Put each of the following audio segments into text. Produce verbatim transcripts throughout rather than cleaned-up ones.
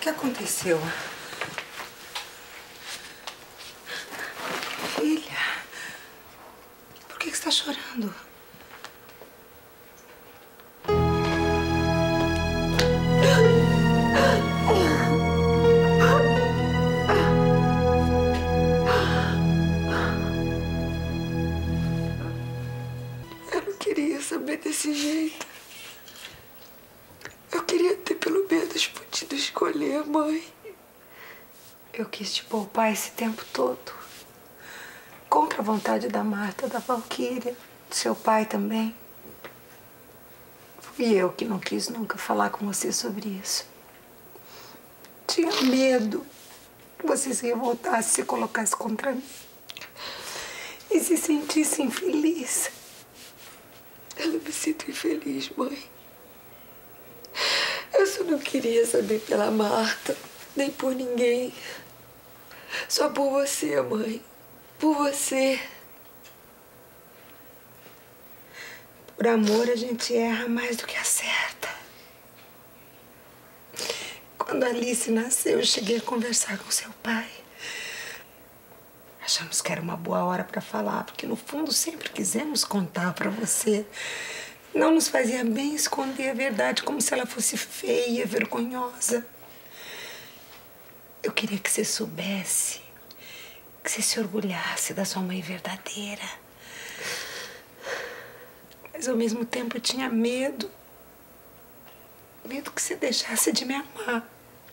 que aconteceu? Filha, por que que você está chorando? Eu não queria saber desse jeito. Eu queria ter pelo menos podido escolher, mãe. Eu quis te poupar esse tempo todo. Contra a vontade da Marta, da Valquíria, do seu pai também. Fui eu que não quis nunca falar com você sobre isso. Tinha medo que você se revoltasse, se colocasse contra mim. E se sentisse infeliz. Eu não me sinto infeliz, mãe. Eu só não queria saber pela Marta, nem por ninguém. Só por você, mãe. Por você. Por amor, a gente erra mais do que acerta. Quando a Alice nasceu, eu cheguei a conversar com seu pai. Achamos que era uma boa hora para falar, porque no fundo sempre quisemos contar para você. Não nos fazia bem esconder a verdade, como se ela fosse feia, vergonhosa. Eu queria que você soubesse, que você se orgulhasse da sua mãe verdadeira. Mas ao mesmo tempo eu tinha medo. Medo que você deixasse de me amar.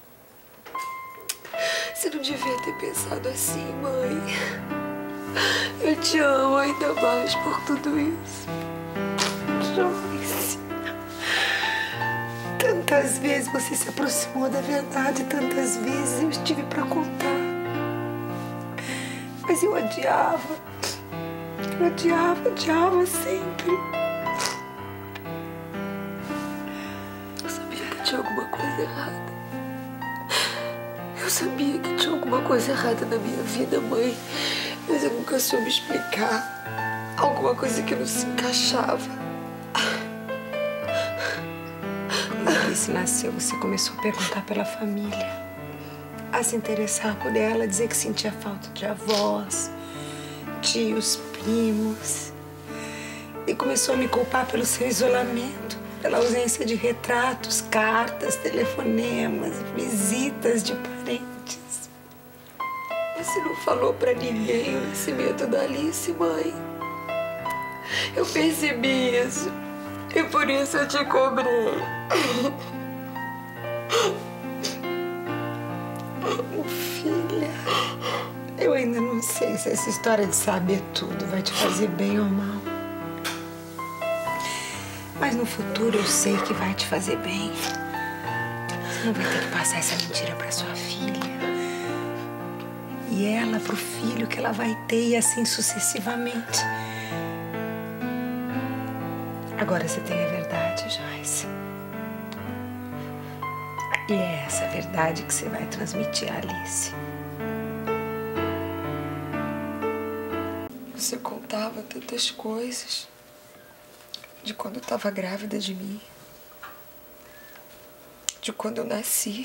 Você não devia ter pensado assim, mãe. Eu te amo ainda mais por tudo isso. Joyce, tantas vezes você se aproximou da verdade, tantas vezes eu estive para contar. Mas eu odiava, eu odiava, odiava sempre. Eu sabia que tinha alguma coisa errada. Eu sabia que tinha alguma coisa errada na minha vida, mãe. Mas eu nunca soube explicar. Alguma coisa que não se encaixava. Quando a Alice nasceu, você começou a perguntar pela família, a se interessar por ela, dizer que sentia falta de avós, tios, primos. E começou a me culpar pelo seu isolamento, pela ausência de retratos, cartas, telefonemas, visitas de parentes. Você não falou pra ninguém o nascimento da Alice, mãe. Eu percebi isso. E por isso eu te cobrei. Filha, eu ainda não sei se essa história de saber tudo vai te fazer bem ou mal. Mas no futuro eu sei que vai te fazer bem. Você não vai ter que passar essa mentira pra sua filha. E ela pro filho que ela vai ter, e assim sucessivamente. Agora você tem a verdade, Joyce. E é essa verdade que você vai transmitir a Alice. Você contava tantas coisas. De quando eu estava grávida de mim. De quando eu nasci.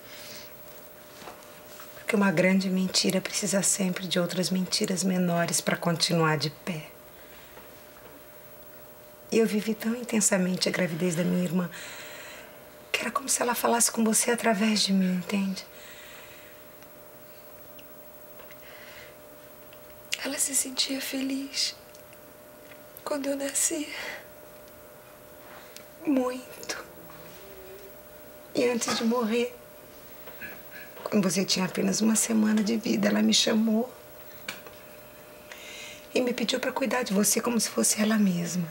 Porque uma grande mentira precisa sempre de outras mentiras menores para continuar de pé. E eu vivi tão intensamente a gravidez da minha irmã que era como se ela falasse com você através de mim, entende? Ela se sentia feliz quando eu nasci. Muito. E antes de morrer, quando você tinha apenas uma semana de vida, ela me chamou e me pediu para cuidar de você como se fosse ela mesma.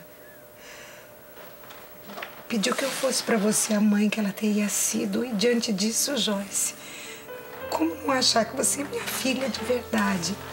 Pediu que eu fosse para você a mãe que ela teria sido. E diante disso, Joyce, como não achar que você é minha filha de verdade?